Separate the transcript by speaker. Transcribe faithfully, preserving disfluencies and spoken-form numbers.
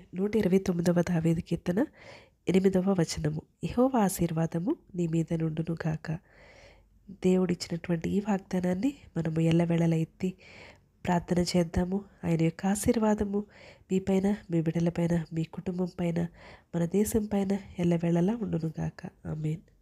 Speaker 1: నూట ఇరవై తొమ్మిదవ దావీదు కీర్తన ఎనిమిదవ వచనము. యెహోవా ఆశీర్వాదము నీ మీద నుండును గాక. దేవుడిచ్చినటువంటి ఈ వాగ్దానాన్ని మనము ఎల్లవేళలా ఎత్తి ప్రార్థన చేద్దాము. ఆయన యొక్క ఆశీర్వాదము మీ పైన, మీ బిడ్డల పైన, మీ కుటుంబం పైన, మన దేశం పైన ఎల్లవేళలా ఉండును గాక. ఆమేన్.